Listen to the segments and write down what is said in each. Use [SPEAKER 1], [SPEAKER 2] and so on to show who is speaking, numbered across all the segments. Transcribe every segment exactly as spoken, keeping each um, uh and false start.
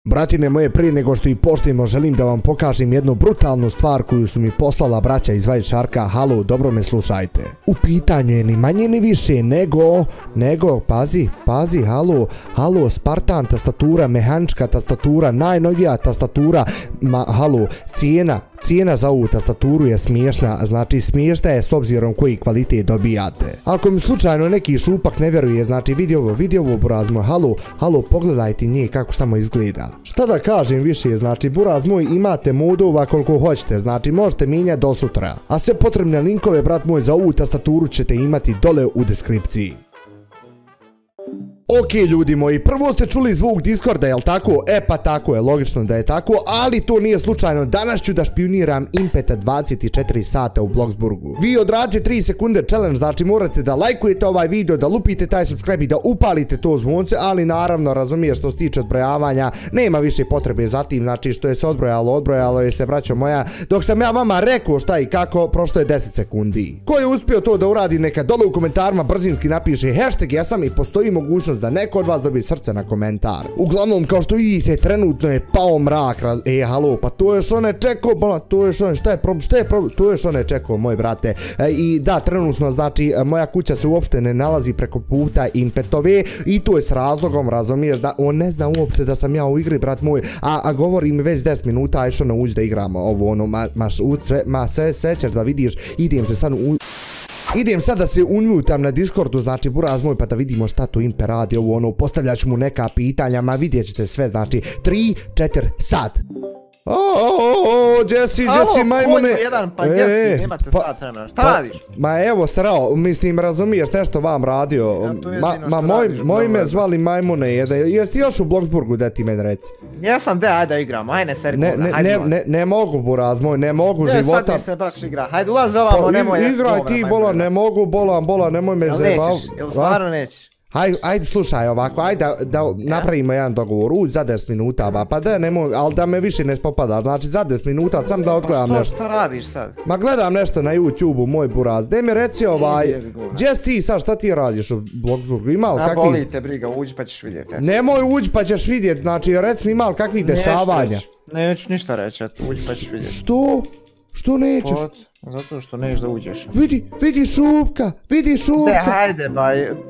[SPEAKER 1] Bratine moje, prije nego što i počnemo, želim da vam pokažem jednu brutalnu stvar koju su mi poslala braća iz Vajčarka. Halo, dobro me slušajte. U pitanju je ni manje ni više nego, nego, pazi, pazi, halo, halo, Spartan tastatura, mehanička tastatura, najnovija tastatura, ma, halo, cijena, cijena za ovu tastaturu je smiješna, znači smiješna je s obzirom koji kvalitet dobijate. Ako mi slučajno neki šupak ne vjeruje, znači vidi ovo, vidi ovo buraz moj, halo, halo, pogledajte nje kako samo izgleda. Šta da kažem više, znači buraz moj, imate modova koliko hoćete, znači možete mijenjati do sutra. A sve potrebne linkove, brat moj, za ovu tastaturu ćete imati dole u deskripciji. Ok ljudi moji, prvo ste čuli zvuk Discorda, jel tako? E pa tako je, logično da je tako, ali to nije slučajno. Danas ću da špioniram Impeta dvadeset četiri sata u Bloxburgu. Vi odradite tri sekunde challenge, znači morate da lajkujete ovaj video, da lupite taj subscribe i da upalite to zvonce, ali naravno razumiješ što se tiče odbrojavanja, nema više potrebe za tim, znači što je se odbrojalo, odbrojalo je se, braćo moja, dok sam ja vama rekao šta i kako, prošlo je deset sekundi. Ko je uspio to da uradi, neka dole u komentarima brzinski napiše hashtag jesam i postoji mogućnost da neko od vas dobije srce na komentar. Uglavnom, kao što vidite, trenutno je pao mrak. E, halo, pa to je što ne čekao, bola, to je što ne, šta je problem, šta je problem, to je što ne čekao, moj brate. E, I da, trenutno, znači, moja kuća se uopšte ne nalazi preko puta Impetove i to je s razlogom, razumiješ, da on ne zna uopšte da sam ja u igri, brat moj, a, a govori mi već deset minuta, aj što ne uđi da igramo ovo, ono, ma, maš, u, sve, ma, sve, sve ćeš da vidiš, idem se sad u... Idem sad da se unmutam na Discordu, znači buraz moj, pa da vidimo šta to Impe radi, ovo ono, postavljat ću mu neka pitanja, ma vidjet ćete sve, znači, tri, četiri, sad. Oooooooo, Jesse, Jesse, majmune.
[SPEAKER 2] Halo, konju jedan, pa Jesse, nemate sat vremena, šta radiš?
[SPEAKER 1] Ma evo, srao, mislim, razumiješ nešto vam radio, ma moj me zvali majmune, jesi još u Bloxburgu, da ti meni reci?
[SPEAKER 2] Jesam, de, ajde igramo, ajde seri bolna, hajde ulaz.
[SPEAKER 1] Ne mogu, buraz moj, ne mogu života.
[SPEAKER 2] Ne, sad mi se baš igra, hajde ulaz ovamo, nemoj jes
[SPEAKER 1] Igraj ti, bola, ne mogu, bola, bola, nemoj me zebav.
[SPEAKER 2] Jel nećeš, jel stvarno nećeš?
[SPEAKER 1] Hajde, ajde, slušaj ovako, ajde da napravimo jedan dogovor, uđi za deset minuta, ba, pa da nemoj, ali da me više ne spopadaš, znači za deset minuta sam da odgledam nešto.
[SPEAKER 2] Pa što, što radiš sad?
[SPEAKER 1] Ma gledam nešto na YouTube-u, moj buraz, daj mi reci ovaj, gdje si ti sad, šta ti radiš u Bloxburgu, ima li kakvi...
[SPEAKER 2] A boli te briga, uđi pa ćeš vidjeti.
[SPEAKER 1] Nemoj uđi pa ćeš vidjeti, znači reci mi ima li kakvih dešavanja.
[SPEAKER 2] Neću ništa reći, uđi pa ćeš vidjeti.
[SPEAKER 1] Što? Što nećeš?
[SPEAKER 2] Zato što neš da uđeš.
[SPEAKER 1] Vidi, vidi šupka, vidi šupka.
[SPEAKER 2] Ne, hajde, ba,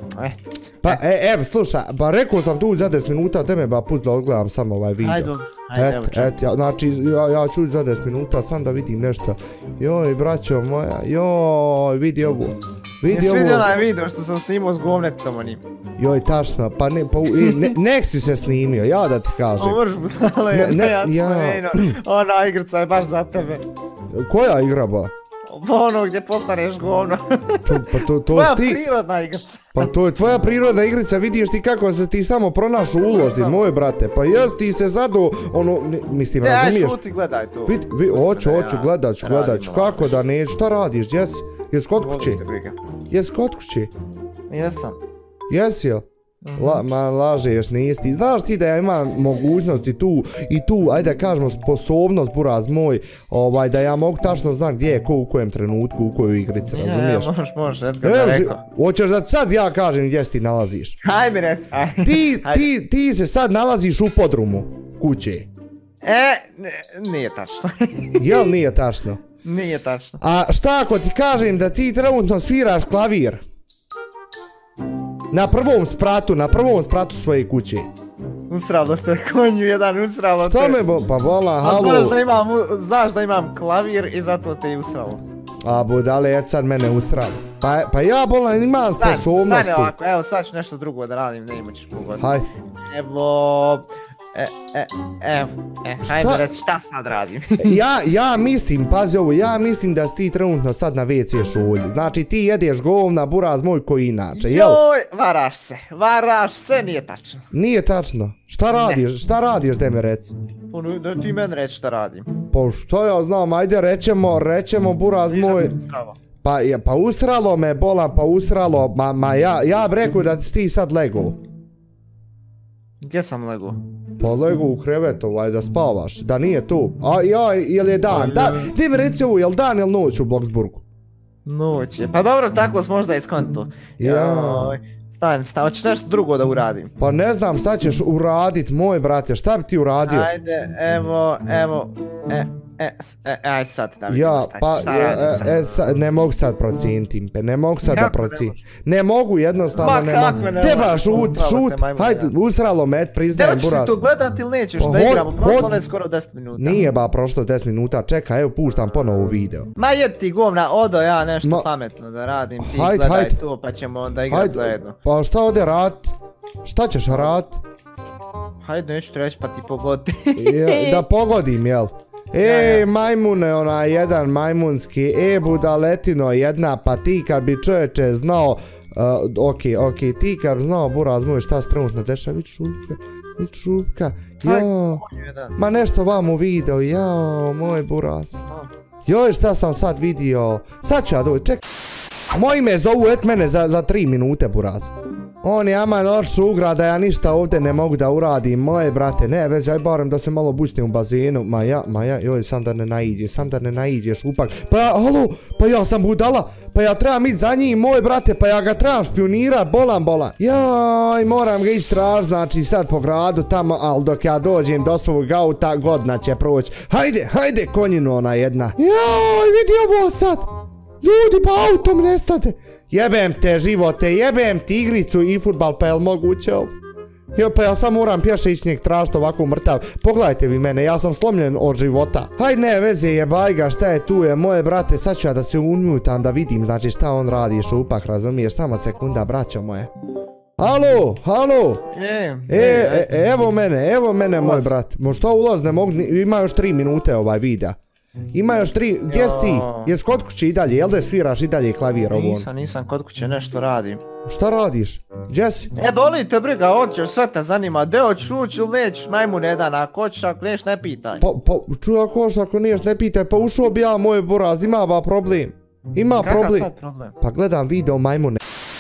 [SPEAKER 1] pa, e, evo, slušaj, ba, rekao sam tu za deset minuta, te me ba pust da odgledam samo ovaj video.
[SPEAKER 2] Hajde, hajde, evo čem.
[SPEAKER 1] Et, ja, znači, ja, ja ću za deset minuta, sam da vidim nešto. Joj, braćo moja, joj, vidi ovo.
[SPEAKER 2] Jesi vidio onaj video što sam snimao s govnetom onim?
[SPEAKER 1] Joj, tačno, pa ne, pa, ne, nek si se snimio, ja da ti kažem.
[SPEAKER 2] Ovo možeš budale, ne, ne, ja spomenuo, ona igrica je baš za tebe.
[SPEAKER 1] Koja igra ba?
[SPEAKER 2] Ono gdje postaneš govno.
[SPEAKER 1] Pa to, to
[SPEAKER 2] tvoja
[SPEAKER 1] ti...
[SPEAKER 2] prirodna igrica.
[SPEAKER 1] Pa to je tvoja prirodna igrica, vidiš ti kako se ti samo pronašu ulozi, moj brate. Pa jes ti se zadu, ono, mislim,
[SPEAKER 2] ne,
[SPEAKER 1] razumiješ?
[SPEAKER 2] Ne, šuti, gledaj to.
[SPEAKER 1] Vid, vi, oću, oću, gledat ću, gledat ću, kako da neću, šta radiš, jes? Jes kod kući? Jes kod kući?
[SPEAKER 2] Jesam.
[SPEAKER 1] Jesi jel? La, ma lažeš, nisi ti. Znaš ti da ja imam mogućnosti tu i tu, ajde da kažemo, sposobnost, buraz moj, ovaj, da ja mogu tačno znati gdje je ko u kojem trenutku, u kojoj igrici, razumiješ?
[SPEAKER 2] Ne, možeš, možeš, Edgar da rekao.
[SPEAKER 1] Hoćeš da sad ja kažem gdje se ti nalaziš?
[SPEAKER 2] Hajde reci, hajde.
[SPEAKER 1] Ti, ti, ti se sad nalaziš u podrumu kuće.
[SPEAKER 2] E, nije tačno.
[SPEAKER 1] Jel nije tačno?
[SPEAKER 2] Nije tačno.
[SPEAKER 1] A šta ako ti kažem da ti trenutno sviraš klavir? Na prvom spratu, na prvom spratu svoje kuće.
[SPEAKER 2] Usralo te, konju jedan usralo te.
[SPEAKER 1] Što me bo, pa bola, halo.
[SPEAKER 2] Znaš da imam, znaš da imam klavir i zato te i usralo.
[SPEAKER 1] A budale, et sad mene usralo. Pa, pa ja bola imam sposobnosti.
[SPEAKER 2] Stani ovako, evo sad ću nešto drugo da radim, ne imat ćeš pogoditi.
[SPEAKER 1] Haj.
[SPEAKER 2] Evo... E, e, evo, e, hajde reći šta sad radim.
[SPEAKER 1] ja, ja mislim, pazi ovo, ja mislim da si ti trenutno sad na ve ce šolji. Znači ti jedeš govna, buraz moj koji inače, jel?
[SPEAKER 2] Joj, varaš se, varaš se, nije tačno.
[SPEAKER 1] Nije tačno. Šta radiš, šta radiš da me reci?
[SPEAKER 2] Ono, da ti meni reći šta radim.
[SPEAKER 1] Pa što ja znam, ajde rećemo, rećemo buraz moj. Pa, pa usralo me, bolan, pa usralo, ma, ma ja, ja bi rekao da si ti sad lego.
[SPEAKER 2] Gdje sam lego?
[SPEAKER 1] Pa lego u krevetu, ovaj, da spavaš, da nije tu. A ja, jel je dan? Da, ti mi reci ovo, jel dan ili noć u Bloxburgu?
[SPEAKER 2] Noć je, pa dobro, tako smo možda iskonto. Joj, Stan, stan, hoćeš nešto drugo da uradim?
[SPEAKER 1] Pa ne znam šta ćeš uradit, moj brate, šta bi ti uradio?
[SPEAKER 2] Ajde, evo, evo, e, e, e, aj sad da vidim
[SPEAKER 1] Ja,
[SPEAKER 2] šta,
[SPEAKER 1] pa,
[SPEAKER 2] šta
[SPEAKER 1] e,
[SPEAKER 2] radim sad.
[SPEAKER 1] e, sad, ne mogu sad procijeniti Impe, ne mogu sad da
[SPEAKER 2] Kako ne
[SPEAKER 1] procijenim. Ne mogu, jednostavno
[SPEAKER 2] Ma
[SPEAKER 1] ne
[SPEAKER 2] kako
[SPEAKER 1] mogu.
[SPEAKER 2] ne
[SPEAKER 1] Treba
[SPEAKER 2] možeš,
[SPEAKER 1] šut,
[SPEAKER 2] upravo
[SPEAKER 1] šut,
[SPEAKER 2] te majmune,
[SPEAKER 1] hajde,
[SPEAKER 2] ja.
[SPEAKER 1] usralo me,
[SPEAKER 2] Te
[SPEAKER 1] priznajem
[SPEAKER 2] hoćeš
[SPEAKER 1] buraz.
[SPEAKER 2] li to gledat ili nećeš
[SPEAKER 1] Pa
[SPEAKER 2] da
[SPEAKER 1] hod-
[SPEAKER 2] igramo? Prošlo
[SPEAKER 1] hod-
[SPEAKER 2] već skoro deset minuta.
[SPEAKER 1] Nije ba prošlo deset minuta, čekaj, evo puštam ponovo video.
[SPEAKER 2] Ma jed ti govna, odo ja nešto
[SPEAKER 1] Ma-
[SPEAKER 2] pametno da radim, ti
[SPEAKER 1] Hajde,
[SPEAKER 2] gledaj
[SPEAKER 1] hajde.
[SPEAKER 2] to pa ćemo onda igrat
[SPEAKER 1] Hajde,
[SPEAKER 2] zajedno.
[SPEAKER 1] pa šta ode rad? Šta ćeš rad?
[SPEAKER 2] Hajde, neću ti reći pa ti pogodi.
[SPEAKER 1] Je- Da pogodim, jel?
[SPEAKER 2] Ja,
[SPEAKER 1] E,
[SPEAKER 2] ja.
[SPEAKER 1] majmune, onaj jedan majmunski, e, budaletino jedna, pa ti kad bi čovječe znao, uh, ok, ok, ti kad bi znao, buraz moj, šta se trenutno dešava, vid šupka, vid šupka,
[SPEAKER 2] Aj,
[SPEAKER 1] jo,
[SPEAKER 2] jedan.
[SPEAKER 1] ma nešto vam u video, jao, moj buraz. Joj, šta sam sad vidio, sad ću ja doći, čekaj. Moji me zovu, et mene za, za tri minute, buraz. On je ama noć ugra da ja ništa ovdje ne mogu da uradim, moje brate, ne već, aj barem da se malo bućnim u bazenu, ma ja, ma ja, joj, sam da ne naiđe, sam da ne naiđe šupak, pa ja, halo, pa ja sam budala, pa ja trebam ići za njim, moj brate, pa ja ga trebam špionirat, bolan, bolan, jaj, moram ga istraž, znači sad po gradu tamo, al dok ja dođem do svog auta, godina će proći, hajde, hajde, konjinu ona jedna, jaj, vidi ovo sad. Ljudi, pa auto mi nestade. Jebem te živote, jebem ti igricu i futbal, pa jel moguće ovo? Jo, pa ja sam moram pješe ići njeg tražiti ovako mrtav. Pogledajte vi mene, ja sam slomljen od života. Hajde, ne veze, jebaj ga, šta je tu je, moje brate, sad ću ja da se unmutam da vidim, znači šta on radi, šupak, razumiješ, samo sekunda, braćo moje. Halo, halo,
[SPEAKER 2] E,
[SPEAKER 1] e, e, e, evo mene, evo mene, moj brat. Možda ulaz ne mogu, ni- ima još tri minute ovaj videa. Ima još tri, gdje si ti?
[SPEAKER 2] Jo.
[SPEAKER 1] Jes kod kuće i dalje, jel da sviraš i dalje klavir ovo?
[SPEAKER 2] nisam, nisam kod kuće, nešto radim.
[SPEAKER 1] Šta radiš? Gdje si?
[SPEAKER 2] E, boli te briga, hoćeš, sve te zanima, gdje hoćeš ući ili nećeš, majmun jedan, ako hoćeš, ako neš, ne pitaj.
[SPEAKER 1] Pa, pa, čuj ako hoš, ako niješ, ne pitaj, pa ušao bi ja, moj buraz, ima ba problem. Ima
[SPEAKER 2] Kakav
[SPEAKER 1] problem.
[SPEAKER 2] sad problem?
[SPEAKER 1] Pa gledam video majmune.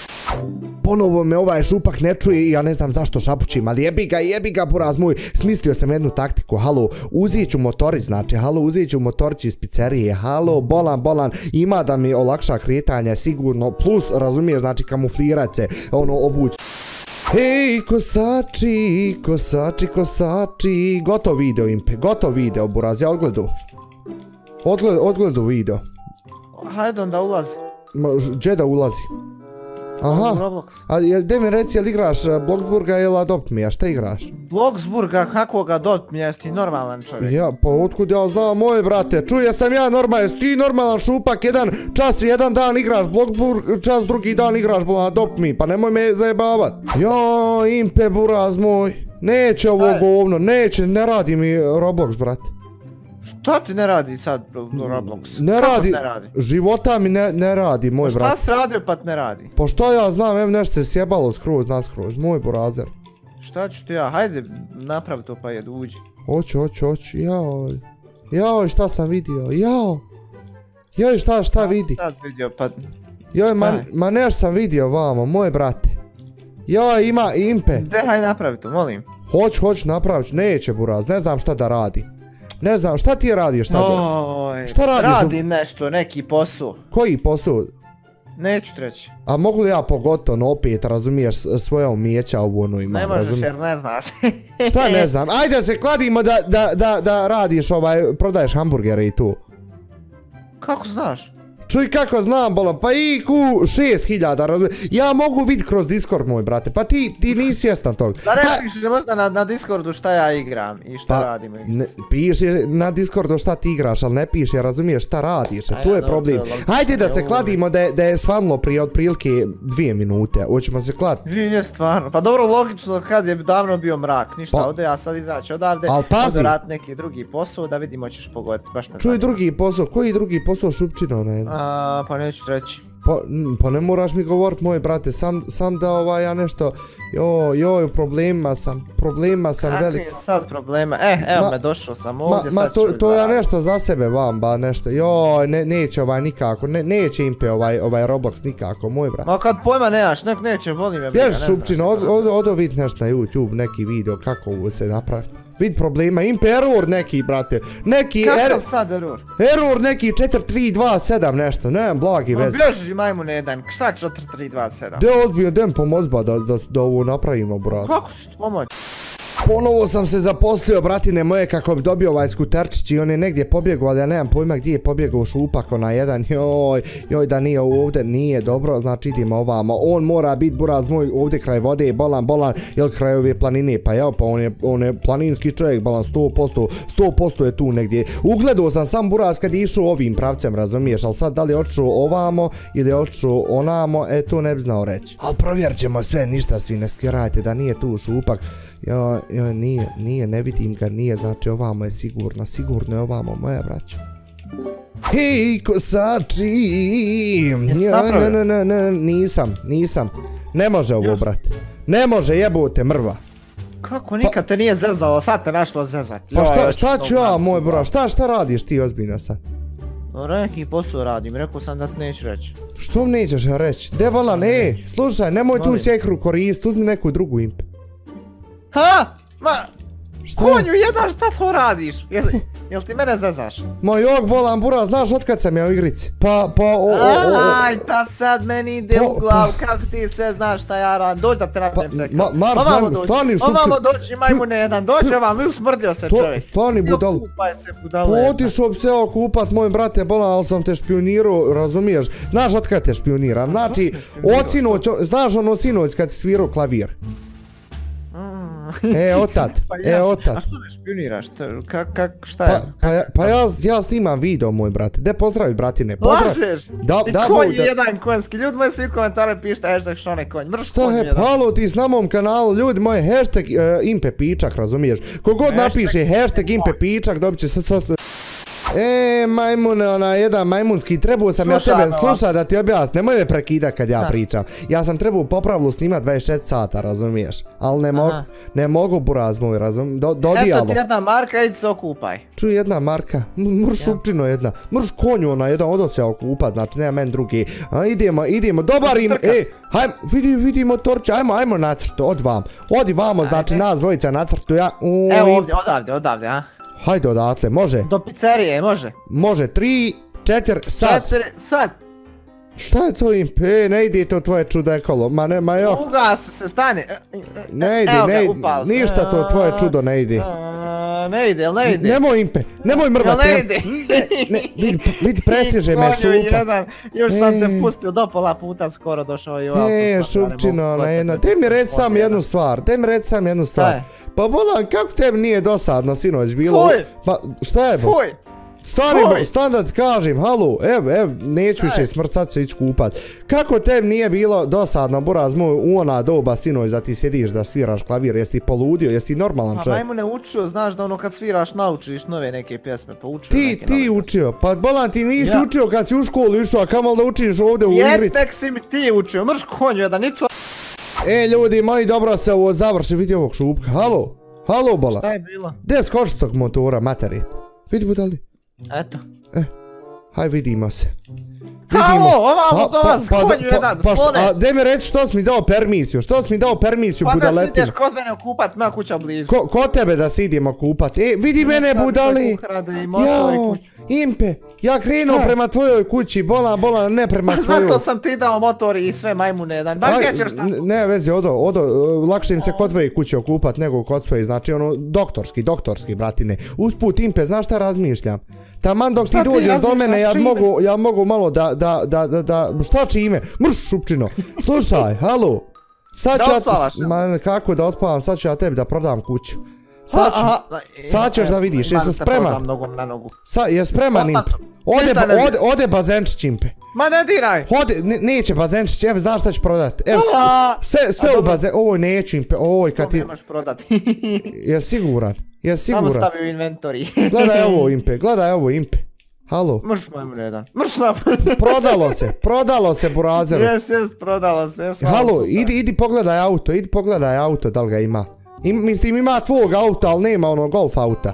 [SPEAKER 1] Ponovo me ovaj šupak ne čuje i ja ne znam zašto šapućim, ali jebi ga, jebi ga, buraz moj. Smislio sam jednu taktiku, halo, uzet ću motorić, znači, halo, uzet ću motorić iz pizzerije, halo, bolan, bolan, ima da mi olakša kretanje, sigurno, plus, razumiješ, znači, kamuflirat se, ono, obući. Hej, kosači, kosači, kosači, gotov video, Impe, gotov video, buraz, ja odgledu. Odgled, odgledu video.
[SPEAKER 2] Hajde onda ulazi.
[SPEAKER 1] Ma, ž- gdje da ulazi?
[SPEAKER 2] U
[SPEAKER 1] Aha,
[SPEAKER 2] Roblox.
[SPEAKER 1] a jel, gdje mi reci, jel igraš uh, Bloxburga ili Adopt Me, a šta igraš?
[SPEAKER 2] Bloxburga, kakvoga dot mi jesi ti normalan čovjek.
[SPEAKER 1] Ja, pa otkud ja znam, moje brate, čuje sam ja normalan, jesi ti normalan šupak, jedan čas, jedan dan igraš Bloxburg, čas drugi dan igraš Adopt Me, pa nemoj me zajebavat. Jo, Impe, buraz moj, neće ovo
[SPEAKER 2] Aj.
[SPEAKER 1] govno, neće, ne radi mi Roblox, brate.
[SPEAKER 2] Šta ti ne radi sad Roblox?
[SPEAKER 1] Ne
[SPEAKER 2] Kako
[SPEAKER 1] radi,
[SPEAKER 2] ne radi?
[SPEAKER 1] života mi ne, ne radi, moj
[SPEAKER 2] Šta
[SPEAKER 1] brate.
[SPEAKER 2] si radio pa ti ne radi?
[SPEAKER 1] Pa šta ja znam, evo nešto se sjebalo skroz, naskroz, moj burazer.
[SPEAKER 2] Šta ću ti ja? Hajde napravi to pa jedu, uđi.
[SPEAKER 1] Hoću, hoću, hoću, jao. Jao, šta sam vidio, jao. Joj, šta, šta vidi?
[SPEAKER 2] Sad vidio pa...
[SPEAKER 1] Joj, ma,
[SPEAKER 2] Daj.
[SPEAKER 1] ma neš sam vidio vamo, moj brate. Joj, ima Impe.
[SPEAKER 2] De, hajde napravi to, molim.
[SPEAKER 1] Hoću, hoću, napravit ću, neće buraz, ne znam šta da radi. Ne znam, šta ti radiš sad?
[SPEAKER 2] Oj,
[SPEAKER 1] Šta radiš?
[SPEAKER 2] Radim nešto, neki posao.
[SPEAKER 1] Koji posao?
[SPEAKER 2] Neću ti reći.
[SPEAKER 1] A mogu li ja pogotovo opet, razumiješ, s- svoja umijeća u ono imam,
[SPEAKER 2] Ne možeš
[SPEAKER 1] razumiješ?
[SPEAKER 2] jer ne znaš.
[SPEAKER 1] Šta ne znam, ajde se kladimo da, da, da, da radiš ovaj, prodaješ hamburgere i tu.
[SPEAKER 2] Kako znaš?
[SPEAKER 1] Čuj kako znam, bolam, pa I Q šest hiljada, razumiješ? Ja mogu vidjeti kroz Discord, moj brate, pa ti, ti nisi svjestan tog.
[SPEAKER 2] Da ne
[SPEAKER 1] Ha,
[SPEAKER 2] pišeš možda na, na Discordu šta ja igram i šta
[SPEAKER 1] Pa,
[SPEAKER 2] radim.
[SPEAKER 1] ne, piše na Discordu šta ti igraš, ali ne piše, razumiješ šta radiš,
[SPEAKER 2] A
[SPEAKER 1] tu
[SPEAKER 2] ja,
[SPEAKER 1] je
[SPEAKER 2] dobro,
[SPEAKER 1] problem.
[SPEAKER 2] to je logično.
[SPEAKER 1] Hajde da se
[SPEAKER 2] Ovo-
[SPEAKER 1] kladimo da je, da je svanlo prije otprilike dvije minute, hoćemo se klad.
[SPEAKER 2] Nije stvarno, pa dobro logično kad je davno bio mrak, ništa,
[SPEAKER 1] Pa-
[SPEAKER 2] ode ja sad izaći odavde,
[SPEAKER 1] Al pazi.
[SPEAKER 2] ode rad neki drugi posao da vidimo ćeš pogoditi, baš me
[SPEAKER 1] Čuj
[SPEAKER 2] zanima.
[SPEAKER 1] drugi posao, koji drugi posao šupčino ne?
[SPEAKER 2] A, pa neću ti reći.
[SPEAKER 1] Pa, m, pa ne moraš mi govorit moj brate, sam, sam da ovaj ja nešto, joj, joj, u problemima sam, problemima sam velik.
[SPEAKER 2] Kakvi sad problema, eh, evo
[SPEAKER 1] Ma-
[SPEAKER 2] me došao sam
[SPEAKER 1] Ma,
[SPEAKER 2] ovdje,
[SPEAKER 1] ma
[SPEAKER 2] sad
[SPEAKER 1] to,
[SPEAKER 2] ću
[SPEAKER 1] to ja
[SPEAKER 2] da-
[SPEAKER 1] nešto za sebe vam, ba nešto, joj, ne, neće ovaj nikako, ne, neće Impe ovaj, ovaj Roblox nikako, moj brat.
[SPEAKER 2] Ma kad pojma nemaš, nek neće, boli me briga,
[SPEAKER 1] Ješ
[SPEAKER 2] ne znam
[SPEAKER 1] Šupčino,
[SPEAKER 2] šta
[SPEAKER 1] od,
[SPEAKER 2] da-
[SPEAKER 1] od, odo vid nešto na YouTube, neki video kako ovo se napravi. Vid problema, impe error neki, brate. Neki error.
[SPEAKER 2] Kakav sad error?
[SPEAKER 1] Error neki četiri tri dva sedam nešto, nemam blagi veze.
[SPEAKER 2] Bježi majmune jedan, šta četiri tri dva sedam?
[SPEAKER 1] De ozbiljno, dem pomozba da, da, da ovo napravimo, brate.
[SPEAKER 2] Kako ću ti pomoći?
[SPEAKER 1] Ponovo sam se zaposlio, bratine moje, kako bi dobio ovaj skuterčić i on je negdje pobjegao, ali ja nemam pojma gdje je pobjegao šupak na jedan, joj, joj da nije ovdje, nije dobro, znači idemo ovamo, on mora biti buraz moj ovdje kraj vode, bolan, bolan, jel kraj ove planine, pa ja, pa on je, on je planinski čovjek, bolan, sto posto, sto posto je tu negdje, ugledao sam sam buraz kad je išao ovim pravcem, razumiješ, ali sad da li je otišao ovamo ili je otišao onamo, e to ne bi znao reći. Ali provjerit ćemo sve, ništa svi ne skirajte da nije tu šupak. Jo, jo, nije, nije, ne vidim ga, nije, znači ovamo je sigurno, sigurno je ovamo, moja braća. Hej, kosači! Ja, ne, ne, ne, ne, nisam, nisam. Ne može ovo, brate. Ne može, jebote, mrva.
[SPEAKER 2] Kako nikad te nije zezao, sad te našlo zezat.
[SPEAKER 1] Pa šta, šta ću ja, moj bro, šta, šta radiš ti ozbiljno sad?
[SPEAKER 2] Neki posao radim, rekao sam da ti neću reći.
[SPEAKER 1] Što mi nećeš reći? Devalan, e, slušaj, nemoj tu sjekru korist, uzmi neku drugu impe.
[SPEAKER 2] Ha? Ma,
[SPEAKER 1] šta?
[SPEAKER 2] Konju jedan, šta to radiš? Jel, jel ti mene zezaš?
[SPEAKER 1] Ma jok, bolan, bura, znaš otkad sam ja u igrici? Pa, pa, o, o, o, o.
[SPEAKER 2] Aj, pa sad meni ide u glavu, kako ti sve znaš šta ja radim, dođi da te napijem se.
[SPEAKER 1] Ma, marš, majmu, stani šupče.
[SPEAKER 2] Ovamo dođi majmune jedan, dođi ovam i usmrdio se čovjek.
[SPEAKER 1] Stani budal.
[SPEAKER 2] Kupaj se budale.
[SPEAKER 1] Otišao bi se okupat, moj brate, bolan, ali sam te špionirao, razumiješ? Znaš otkad te špioniram, znači, od sinoć, znaš ono sinoć kad si svirao klavir. E, otad, e, otad.
[SPEAKER 2] A što me špioniraš? Kak, kak, šta je?
[SPEAKER 1] Pa, pa, pa ja, ja snimam video, moj brate. De pozdravi, bratine.
[SPEAKER 2] Lažeš?
[SPEAKER 1] Da,
[SPEAKER 2] I
[SPEAKER 1] da,
[SPEAKER 2] konj
[SPEAKER 1] da.
[SPEAKER 2] jedan konjski. Ljudi moji svi komentare pišta hashtag Šone konj. Mrš
[SPEAKER 1] šta
[SPEAKER 2] konj
[SPEAKER 1] je,
[SPEAKER 2] jedan.
[SPEAKER 1] halo ti s na mom kanalu, ljudi moji, hashtag uh, impe pičak, razumiješ? Kogod napiše hashtag impe pičak, dobit će se sos... E, majmune, ona jedan majmunski, trebao sam ja tebe slušat da ti objasnim, nemoj me prekidat kad ja pričam. Ja sam trebao popravlu snimat dvadeset četiri sata, razumiješ? Ali ne mogu, ne mogu buraz moj, razum, dodijalo.
[SPEAKER 2] Eto ti jedna marka, idi se okupaj.
[SPEAKER 1] Čuj, jedna marka, mrš šupčino jedna, mrš konju ona jedan, odo se okupat, znači nema men drugi. A idemo, idemo, dobar im, e, hajmo, vidi, vidi motorče, ajmo, ajmo nacrtu, od vam, odi vamo, znači nas dvojica nacrtu, ja, uuu.
[SPEAKER 2] Evo ovdje, odavde, odavde, a?
[SPEAKER 1] Hajde odatle, može?
[SPEAKER 2] Do pizzerije, može?
[SPEAKER 1] Može, tri, četiri, sad.
[SPEAKER 2] Četiri, sad.
[SPEAKER 1] Šta je to impe? E, ne ide to tvoje čudekolo, ma ne, ma jo.
[SPEAKER 2] Ugasi se, stani.
[SPEAKER 1] Ne ide, ne ide, ništa to tvoje čudo ne ide.
[SPEAKER 2] Ne ide, jel ne ide?
[SPEAKER 1] Nemoj impe, nemoj mrvat.
[SPEAKER 2] Ne ide.
[SPEAKER 1] Vidi, presježe me šupa.
[SPEAKER 2] Još sam te pustio do pola puta, skoro došao i ovako.
[SPEAKER 1] E, šupčino, na jedno. Te mi reci sam jednu stvar, te mi reci sam jednu stvar. Pa bolan, kako tebi nije dosadno sinoć bilo?
[SPEAKER 2] Fuj!
[SPEAKER 1] Pa, šta je bo?
[SPEAKER 2] Fuj!
[SPEAKER 1] Stani, stan da ti kažem, halu, ev, ev, neću više smrt, sad ću ići kupat. Kako tebi nije bilo dosadno, buraz moj, u ona doba sinoć da ti sjediš da sviraš klavir, jesi ti poludio, jesi ti normalan čovjek?
[SPEAKER 2] Pa majmu ne učio, znaš da ono kad sviraš naučiš nove neke pjesme, pa učio
[SPEAKER 1] ti,
[SPEAKER 2] neke
[SPEAKER 1] Ti
[SPEAKER 2] nove
[SPEAKER 1] učio, pa bolan ti nisi ja. učio kad si u školu išao, a kamal da učiš ovdje u igrici.
[SPEAKER 2] Jetek si mi ti učio, mrš konju jedan, nico...
[SPEAKER 1] E, ljudi moji, dobro se ovo završi, vidi ovog šupka, halo, halo bolan.
[SPEAKER 2] Šta je bilo?
[SPEAKER 1] Gdje skoči tog motora, materit? Vidi budali.
[SPEAKER 2] Eto.
[SPEAKER 1] Eh, haj vidimo se.
[SPEAKER 2] Halo, ovamo dolaz, konju jedan, slone.
[SPEAKER 1] A daj mi reći što si mi dao permisiju, što si mi dao permisiju budaletina?
[SPEAKER 2] Pa da si ideš kod mene okupat, moja kuća blizu.
[SPEAKER 1] Kod tebe da si idemo okupat, e, vidi mene budali. Jao, impe, ja krenuo prema tvojoj kući, bolan, bolan, ne prema svojoj.
[SPEAKER 2] Zato sam ti dao motor i sve majmune jedan, baš gdje ćeš tako?
[SPEAKER 1] Ne vezi, odo, odo, lakše im se kod tvoje kuće okupat nego kod svoje, znači ono, doktorski, doktorski, bratine. Usput, impe, znaš šta razmišljam? Taman dok ti dođeš do mene, ja mogu, ja mogu malo da, da, da, da, da, šta će ime? Mrš, šupčino. Slušaj, halo. Sad ću ja, ma kako da otpavam, sad ću ja tebi da prodam kuću. Sad ću, sad ćeš da vidiš, jesi spreman? Sad, jes spreman impe? Ode, ode, ode bazenčić impe.
[SPEAKER 2] Ma ne diraj!
[SPEAKER 1] Ode, neće bazenčić, evo znaš šta ću prodat. Evo, sve, sve u bazen, ovoj neću impe, ovoj kad ti...
[SPEAKER 2] To nemaš prodat.
[SPEAKER 1] Jes siguran? Jes siguran?
[SPEAKER 2] Samo stavi u inventori.
[SPEAKER 1] Gledaj ovo impe, gledaj ovo impe. Halo?
[SPEAKER 2] Mrš majmun jedan. Mrš napad.
[SPEAKER 1] Prodalo se, prodalo se burazeru.
[SPEAKER 2] Jes, jes, prodalo se, jes.
[SPEAKER 1] Halo, idi, idi pogledaj auto, idi pogledaj auto, da li ga ima. Im, mislim ima tvog auta, ali nema ono golf auta.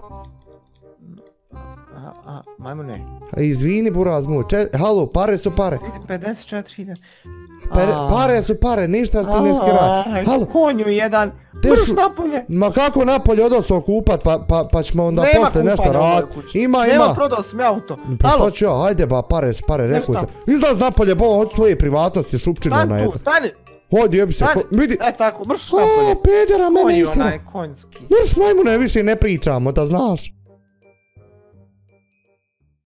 [SPEAKER 2] A, a, majmune.
[SPEAKER 1] Izvini buraz moj, halo, pare su pare.
[SPEAKER 2] Vidi, pedeset četiri hiljade.
[SPEAKER 1] Pare su pare, ništa ste ne skiraj.
[SPEAKER 2] Halo. Konju jedan. Mrš napolje.
[SPEAKER 1] Ma kako napolje, odao sam okupat pa ćemo onda posle nešto rad. Ima, ima.
[SPEAKER 2] Nema, prodao sam mi auto.
[SPEAKER 1] Pa šta ću ja, hajde ba, pare su pare, rekao sam. Izlaz napolje, bolo, od svoje privatnosti, šupčinu ona je.
[SPEAKER 2] Stani tu, stani.
[SPEAKER 1] Hodi, jebi se, vidi.
[SPEAKER 2] E tako, mrš napolje.
[SPEAKER 1] O, pedera, mene istira.
[SPEAKER 2] Konj onaj konjski.
[SPEAKER 1] Mrš majmune, više ne pričamo, da znaš.